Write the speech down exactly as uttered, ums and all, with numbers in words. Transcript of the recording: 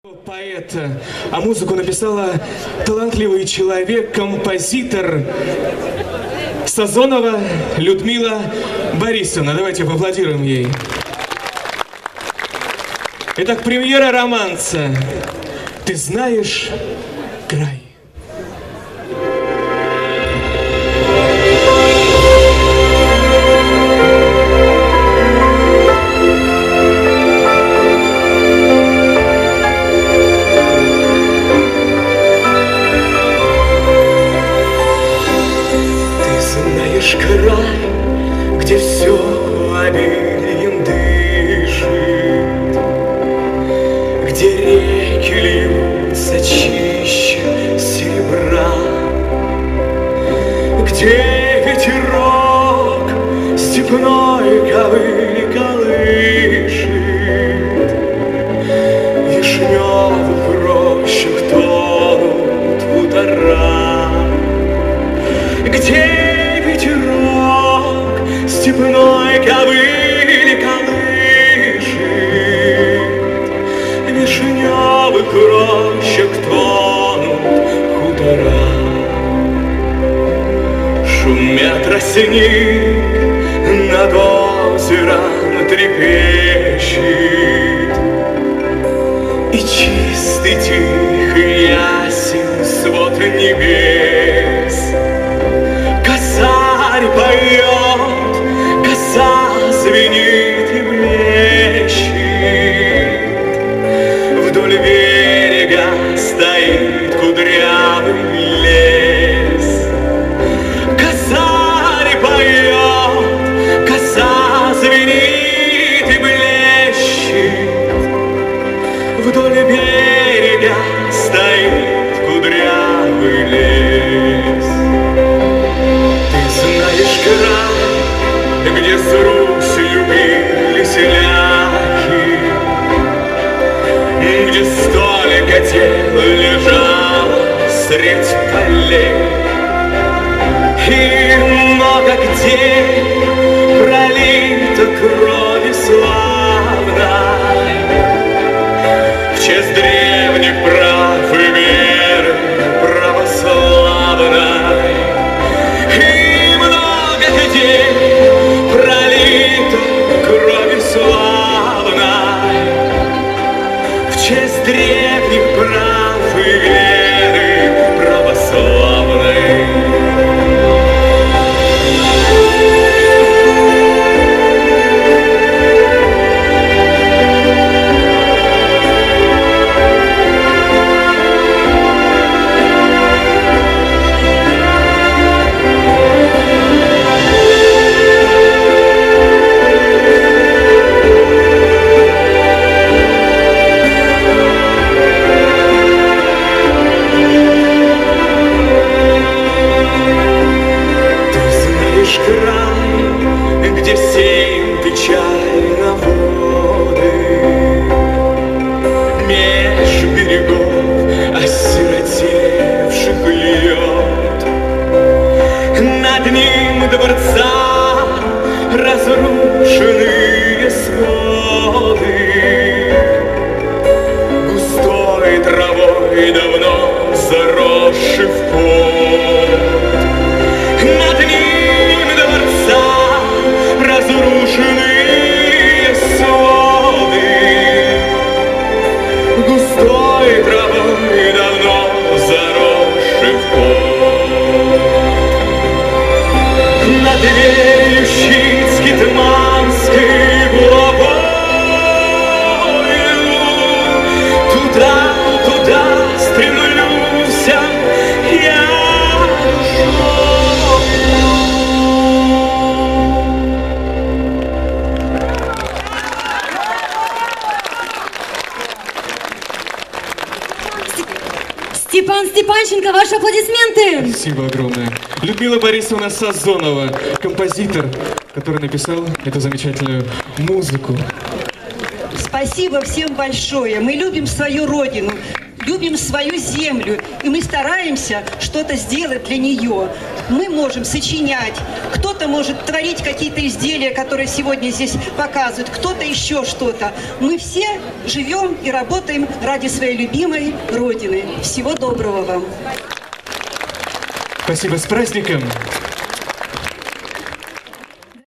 Поэт, а музыку написала талантливый человек, композитор Сазонова Людмила Борисовна. Давайте поаплодируем ей. Итак, премьера романса «Ты знаешь край». Край, где все обильем дышит, где реки льются чище серебра, где ветерок степной ковыли колышет, в вишневых рощах тонут хутора, где ветерок степной ковыли колышет, в вишневых рощах тонут хутора. Шумят росинник, над озером трепещет, и чистый тихий ясен свод небес. Косарь поет, коса звенит и блещет, вдоль берега стоит кудрявый лес. Косарь поет, коса звенит и блещет, вдоль берега стоит кудрявый лес. Край, где с Русью били селяки, где столько тел лежало средь полей, и много где пролито крови славной в честь древних прав и веры православной. Пролито кровью славной в честь древних прав и веры православной. Дворца разрушенные своды, густой травой давно заросший вход. Над ним дворца разрушенные своды, густой травой давно заросший вход. Над веющей скитманской булавою туда, туда стремлюсь я. Степан Степанченко, ваши аплодисменты! Спасибо огромное. Людмила Борисовна Сазонова, композитор, который написал эту замечательную музыку. Спасибо всем большое. Мы любим свою родину. любим свою землю, и мы стараемся что-то сделать для нее. Мы можем сочинять, кто-то может творить какие-то изделия, которые сегодня здесь показывают, кто-то еще что-то. Мы все живем и работаем ради своей любимой Родины. Всего доброго вам! Спасибо, с праздником!